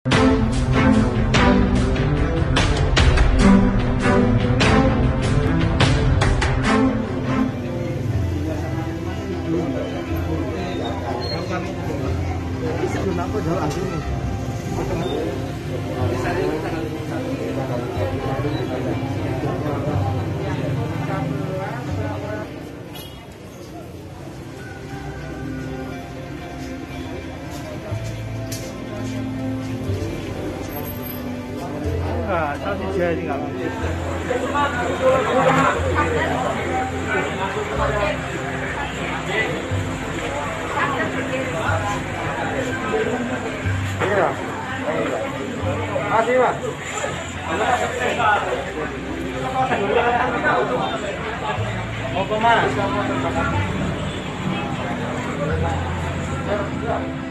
Aku jalan sini. Enggak, tadi dia ini enggak lanjut. Iya. Masih, Mas. Mau ke mana?